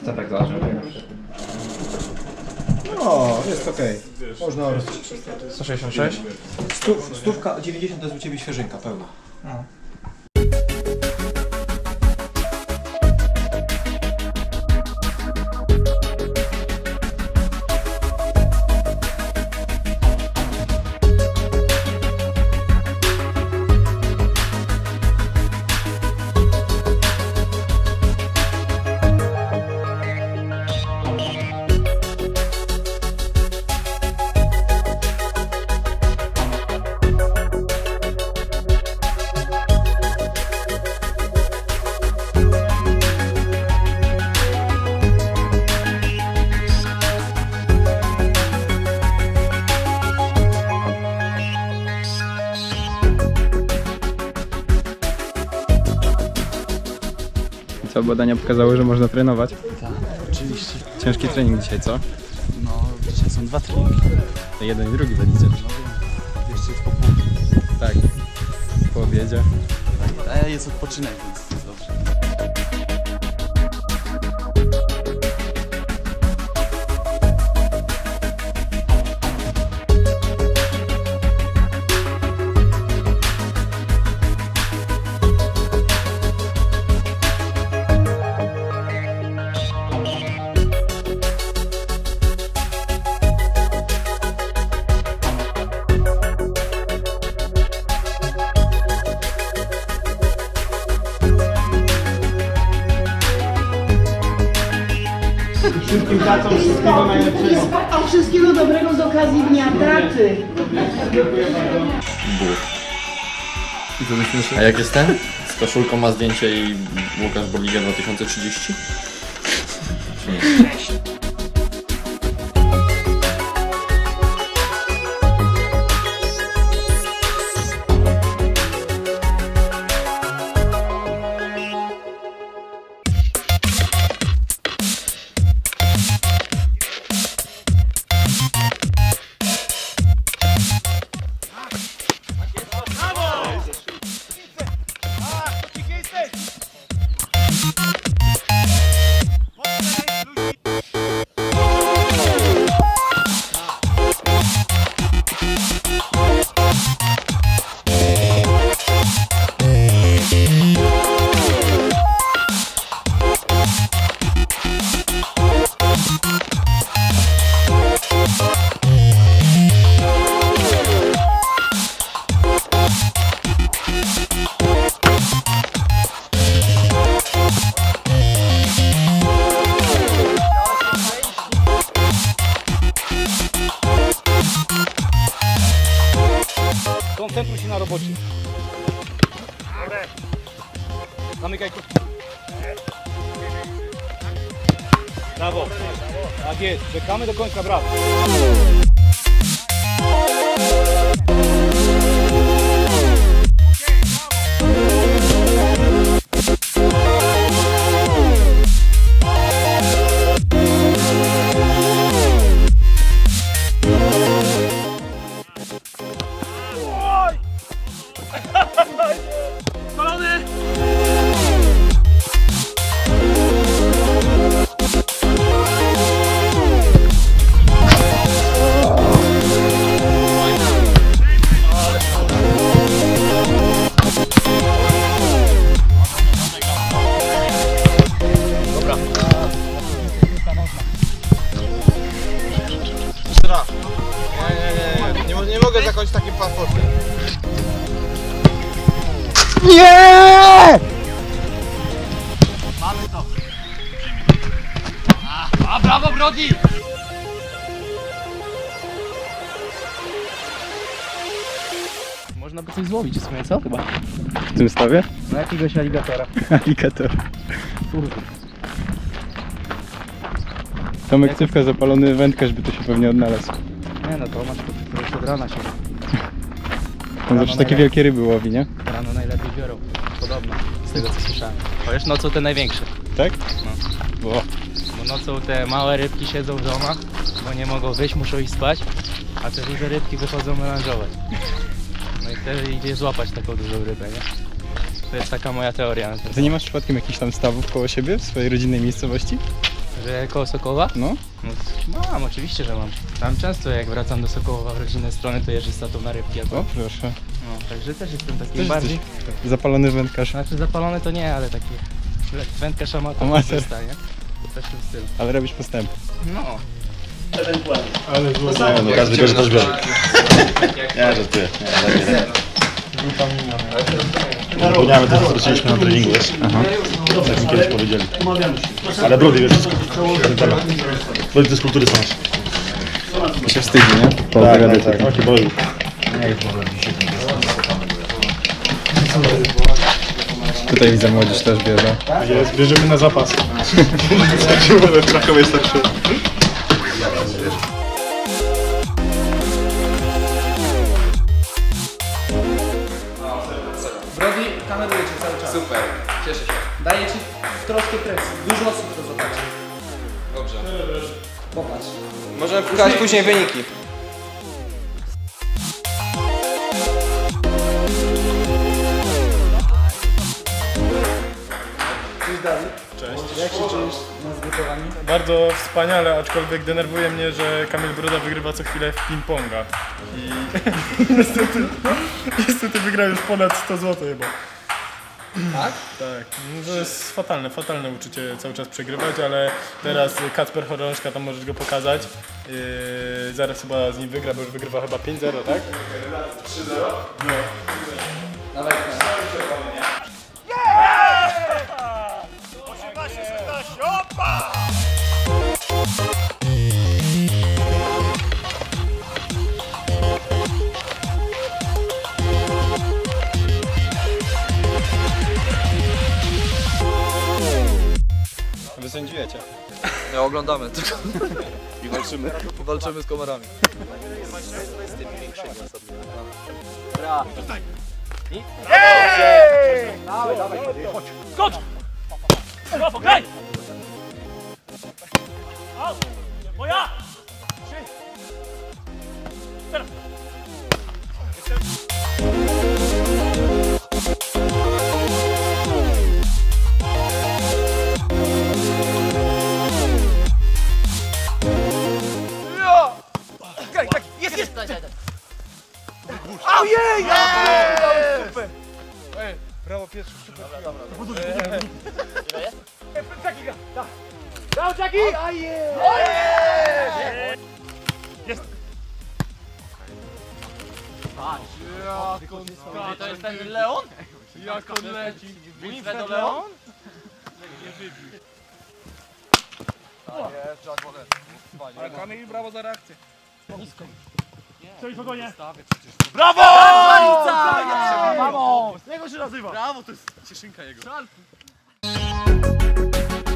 Stepek założył. No, jest okej. Można 166? Stówka, 90 to jest u ciebie świeżynka pełna. No. Co, badania pokazały, że można trenować? Tak, oczywiście. Ciężki trening dzisiaj, co? No, dzisiaj są 2 treningi. Jeden i drugi będziecie. Jeszcze jest po południu. Tak. Po obiedzie. A jest odpoczynek, więc jest dobrze. Wszystkim tatom, wszystkiego najlepszego. A wszystkiego dobrego z okazji Dnia Taty. A jak jest ten? Z koszulką ma zdjęcie i Łukasz Borliga 2030? Koncentruj się na robocie. Zamykaj krótki. Brawo. Tak jest. Czekamy do końca. Brawo. Nie mogę zakończyć takim paszportem. Nie! Mamy to. A brawo, Brody! Można by coś złowić w sumie, co? Chyba. W tym stawie? No jakiegoś aligatora. Aligator. Tomek Cywka, zapalony wędkarz by tu się pewnie odnalazł. Nie no, to masz to już od rana się. On zawsze takie wielkie ryby łowi, nie? Rano najlepiej biorą. Podobno, z tego co słyszałem. Chociaż nocą te największe. Tak? No. Bo Bo nocą te małe rybki siedzą w domach, bo nie mogą wyjść, muszą iść spać, a te duże rybki wychodzą melanżować. No i wtedy idzie złapać taką dużą rybę, nie? To jest taka moja teoria na ten ty nie masz przypadkiem jakichś tam stawów koło siebie w swojej rodzinnej miejscowości? Że koło Sokoła? No. No, mam, oczywiście, że mam. Tam często jak wracam do Sokołowa w rodzinne strony, to jeżdżę z tatą na rybki. A to, O, proszę. no, także też jestem taki Też bardziej... jesteś zapalony wędkarz, Znaczy zapalony to nie, ale taki wędkarz amator. Amator. Nie? To też w tym stylu. ale robisz postęp. No. No każdy bierze, też bierze. Nie, żartuję. Zapomniałem to, co zaczęliśmy na treningu, wiesz? Tak mi kiedyś powiedzieli. Ale brody, wiesz, wszystko. Brody z kultury są. Się wstydzi, nie? Po Tak, oki boli. Tutaj widzę, młodzież też bierze. Bierzemy na zapas. W Krakowie starszy. Brody, kameruje cię cały czas. Super, cieszę się. Daję ci troszkę presji. Dużo osób to zobaczy. Dobrze. Popatrz. Możemy pokazać później wyniki. Cześć Dawid. Cześć. Jak się czujesz na zgrupowaniu? Bardzo wspaniale, aczkolwiek denerwuje mnie, że Kamil Broda wygrywa co chwilę w ping-ponga. I niestety wygrał już ponad 100 zł chyba. Tak? Tak, no to jest fatalne uczucie cały czas przegrywać, ale teraz Kacper Chorążka, tam możesz go pokazać. Zaraz chyba z nim wygra, bo już wygrywa chyba 5-0, tak? 3-0? No. Dawaj, Wy sędziujecie. Nie oglądamy tylko. I walczymy. Walczymy z komarami. To jest ten Leon? Jak on leci? Wilfredo Leon? Kamil, brawo za reakcję. Brawo! Mamo! Jak on się nazywa? Brawo, to jest cieszynka jego.